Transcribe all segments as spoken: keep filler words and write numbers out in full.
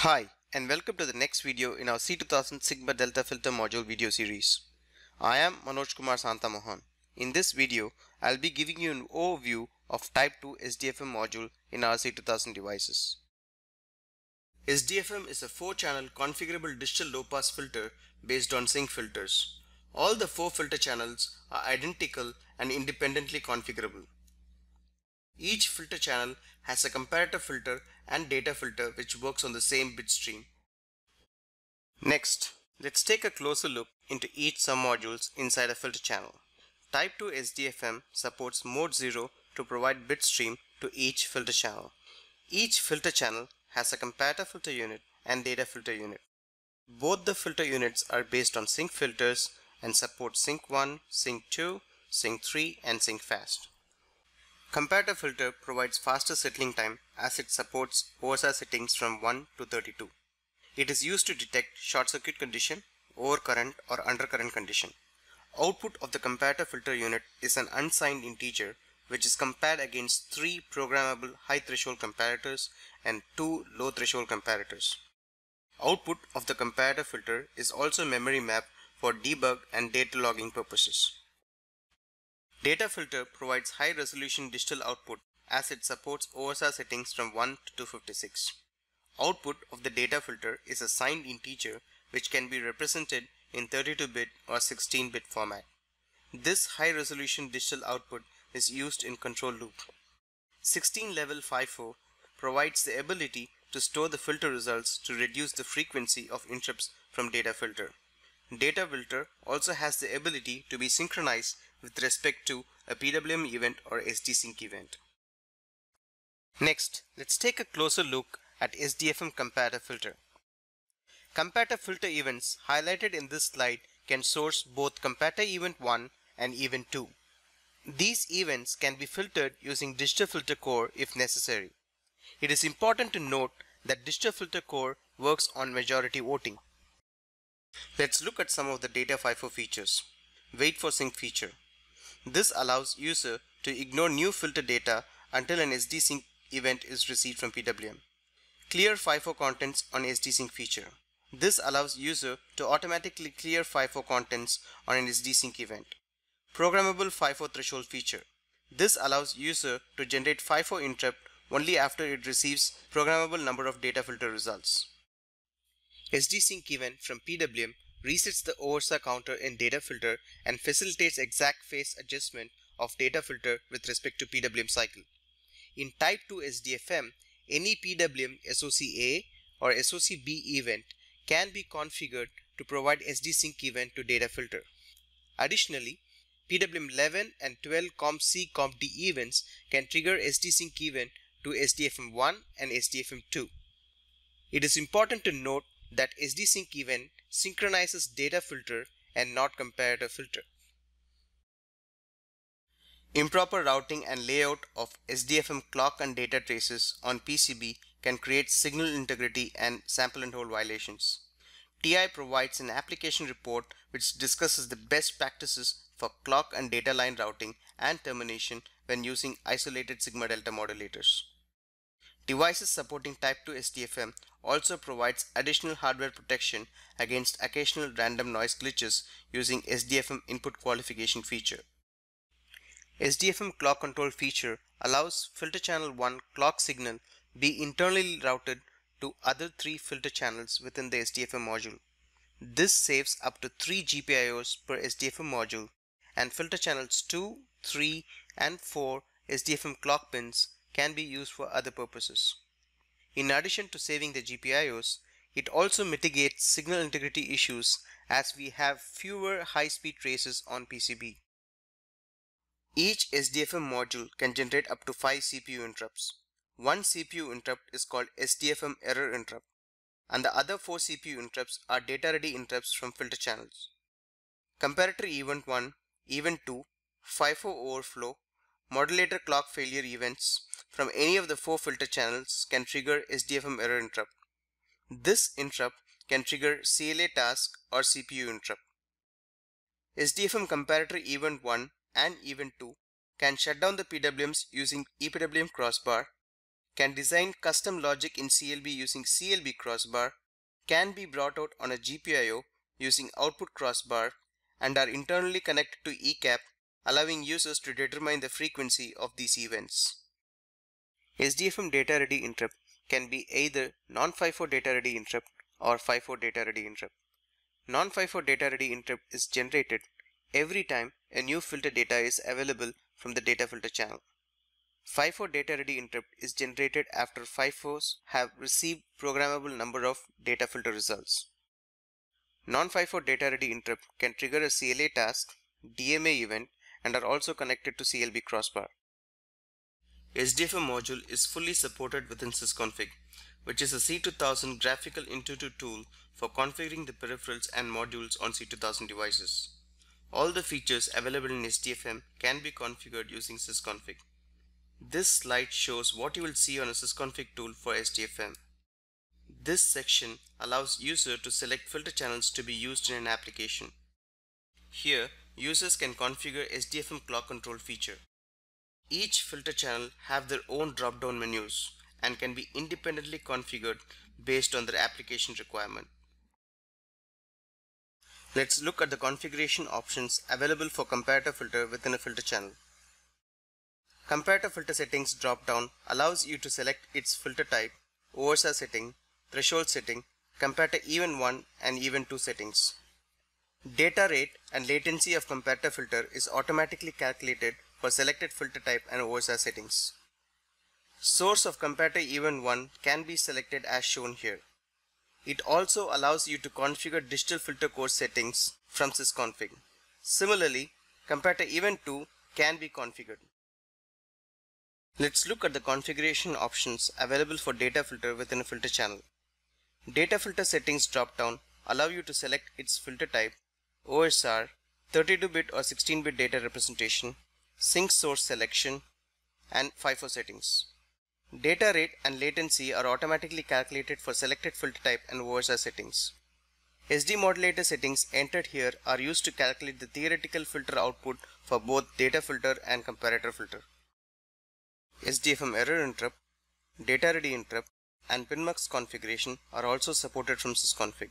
Hi, and welcome to the next video in our C two thousand Sigma Delta Filter Module video series. I am Manoj Kumar Santamohan. In this video, I'll be giving you an overview of Type two S D F M module in our C two thousand devices. S D F M is a four channel configurable digital low-pass filter based on sync filters. All the four filter channels are identical and independently configurable. Each filter channel has a comparator filter and data filter which works on the same bit stream. Next, let's take a closer look into each submodules inside a filter channel. Type two S D F M supports mode zero to provide bit stream to each filter channel. Each filter channel has a comparator filter unit and data filter unit. Both the filter units are based on sync filters and support sync one, sync two, sync three and sync fast. Comparator filter provides faster settling time as it supports O S R settings from one to thirty-two. It is used to detect short circuit condition, overcurrent or undercurrent condition. Output of the comparator filter unit is an unsigned integer which is compared against three programmable high threshold comparators and two low threshold comparators. Output of the comparator filter is also memory mapped for debug and data logging purposes. Data filter provides high resolution digital output as it supports O S R settings from one to two fifty-six. Output of the data filter is a signed integer which can be represented in thirty-two bit or sixteen bit format. This high resolution digital output is used in control loop. sixteen level FIFO provides the ability to store the filter results to reduce the frequency of interrupts from data filter. Data filter also has the ability to be synchronized with respect to a P W M event or S D sync event. Next, let's take a closer look at S D F M comparator filter. Comparator filter events highlighted in this slide can source both comparator event one and event two. These events can be filtered using Digital Filter Core if necessary. It is important to note that Digital Filter Core works on majority voting. Let's look at some of the data FIFO features. Wait for sync feature. This allows user to ignore new filter data until an S D sync event is received from P W M. Clear FIFO contents on S D sync feature. This allows user to automatically clear FIFO contents on an S D sync event. Programmable FIFO threshold feature. This allows user to generate FIFO interrupt only after it receives programmable number of data filter results. S D sync event from P W M resets the O S R counter in data filter and facilitates exact phase adjustment of data filter with respect to P W M cycle. In Type two S D F M, any P W M S O C A or S O C B event can be configured to provide S D sync event to data filter. Additionally, P W M eleven and twelve comp C comp D events can trigger S D sync event to S D F M one and S D F M two. It is important to note that S D sync event synchronizes data filter and not comparator filter. Improper routing and layout of S D F M clock and data traces on P C B can create signal integrity and sample and hold violations. T I provides an application report which discusses the best practices for clock and data line routing and termination when using isolated sigma delta modulators. Devices supporting Type two S D F M also provides additional hardware protection against occasional random noise glitches using S D F M input qualification feature. S D F M clock control feature allows filter channel one clock signal be internally routed to other three filter channels within the S D F M module. This saves up to three G P I Os per S D F M module, and filter channels two, three and four S D F M clock pins can be used for other purposes. In addition to saving the G P I Os, it also mitigates signal integrity issues as we have fewer high-speed traces on P C B. Each S D F M module can generate up to five C P U interrupts. One C P U interrupt is called S D F M error interrupt, and the other four C P U interrupts are data ready interrupts from filter channels. Comparator event one, event two, FIFO overflow, modulator clock failure events from any of the four filter channels can trigger S D F M error interrupt. This interrupt can trigger C L A task or C P U interrupt. S D F M comparator event one and event two can shut down the P W Ms using E P W M crossbar, can design custom logic in C L B using C L B crossbar, can be brought out on a G P I O using output crossbar, and are internally connected to E CAP, allowing users to determine the frequency of these events. S D F M data ready interrupt can be either non FIFO data ready interrupt or FIFO data ready interrupt. non FIFO data ready interrupt is generated every time a new filter data is available from the data filter channel. FIFO data ready interrupt is generated after FIFOs have received programmable number of data filter results. non FIFO data ready interrupt can trigger a C L A task, D M A event, and are also connected to C L B crossbar. S D F M module is fully supported within sysconfig, which is a C two thousand graphical intuitive tool for configuring the peripherals and modules on C two thousand devices. All the features available in S D F M can be configured using sysconfig. This slide shows what you will see on a sysconfig tool for S D F M. This section allows user to select filter channels to be used in an application. Here, users can configure S D F M clock control feature. Each filter channel have their own drop-down menus and can be independently configured based on their application requirement. Let's look at the configuration options available for comparator filter within a filter channel. Comparator filter settings drop-down allows you to select its filter type, O S R setting, threshold setting, comparator even one and even two settings. Data rate and latency of comparator filter is automatically calculated for selected filter type and O S R settings. Source of comparator even one can be selected as shown here. It also allows you to configure digital filter core settings from sysconfig. Similarly, comparator even two can be configured. Let's look at the configuration options available for data filter within a filter channel. Data filter settings drop-down allow you to select its filter type, O S R, thirty-two bit or sixteen bit data representation, sync source selection, and FIFO settings. Data rate and latency are automatically calculated for selected filter type and O S R settings. S D modulator settings entered here are used to calculate the theoretical filter output for both data filter and comparator filter. S D F M error interrupt, data ready interrupt, and pinmux configuration are also supported from sysconfig.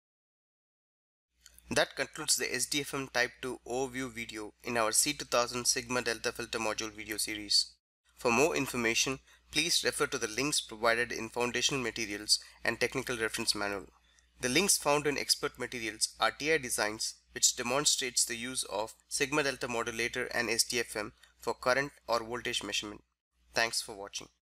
That concludes the S D F M Type two overview video in our C two thousand Sigma Delta Filter Module video series. For more information, please refer to the links provided in Foundational Materials and Technical Reference Manual. The links found in Expert Materials are T I designs which demonstrates the use of Sigma Delta Modulator and S D F M for current or voltage measurement. Thanks for watching.